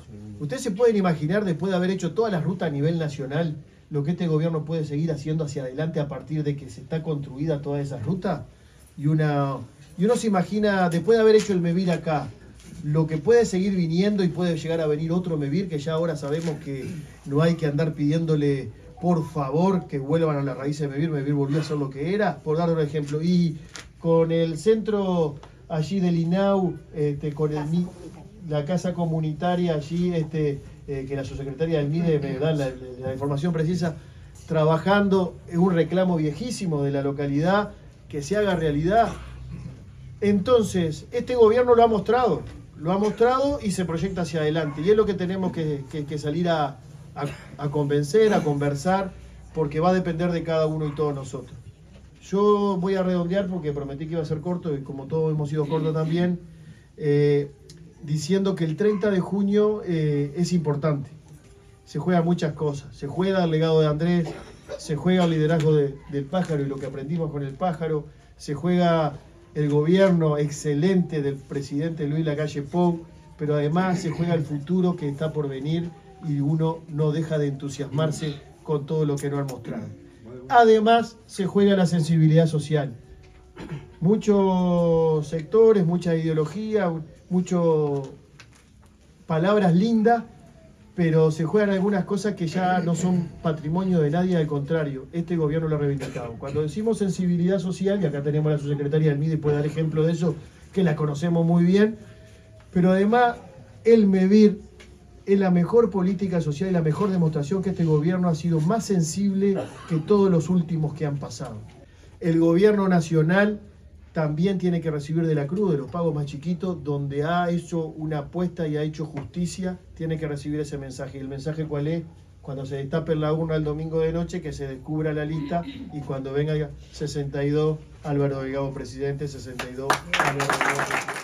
¿Ustedes se pueden imaginar, después de haber hecho todas las rutas a nivel nacional, lo que este gobierno puede seguir haciendo hacia adelante a partir de que se está construida toda esa ruta? Y uno se imagina, después de haber hecho el MEVIR acá, lo que puede seguir viniendo y puede llegar a venir otro MEVIR, que ya ahora sabemos que no hay que andar pidiéndole por favor que vuelvan a la raíz de MEVIR. MEVIR volvió a ser lo que era, por dar un ejemplo. Y con el centro allí del INAU, con la casa comunitaria allí, que la subsecretaria del MIDE me da la información precisa, trabajando en un reclamo viejísimo de la localidad, que se haga realidad. Entonces, este gobierno lo ha mostrado y se proyecta hacia adelante. Y es lo que tenemos que salir a convencer, a conversar, porque va a depender de cada uno y todos nosotros. Yo voy a redondear porque prometí que iba a ser corto, y como todos hemos sido cortos también, diciendo que el 30 de junio es importante. Se juegan muchas cosas. Se juega el legado de Andrés, se juega el liderazgo del pájaro y lo que aprendimos con el pájaro, se juega el gobierno excelente del presidente Luis Lacalle Pou, pero además se juega el futuro que está por venir y uno no deja de entusiasmarse con todo lo que nos han mostrado. Además se juega la sensibilidad social. Muchos sectores, mucha ideología, muchas palabras lindas, pero se juegan algunas cosas que ya no son patrimonio de nadie, al contrario, este gobierno lo ha reivindicado. Cuando decimos sensibilidad social, y acá tenemos a la subsecretaria del MIDE y puede dar ejemplo de eso, que la conocemos muy bien, pero además el MEVIR es la mejor política social y la mejor demostración que este gobierno ha sido más sensible que todos los últimos que han pasado. El gobierno nacional también tiene que recibir de la cruz, de los pagos más chiquitos, donde ha hecho una apuesta y ha hecho justicia, tiene que recibir ese mensaje. ¿Y el mensaje cuál es? Cuando se destape la urna el domingo de noche, que se descubra la lista, y cuando venga 62, Álvaro Delgado presidente, 62, Álvaro Delgado presidente.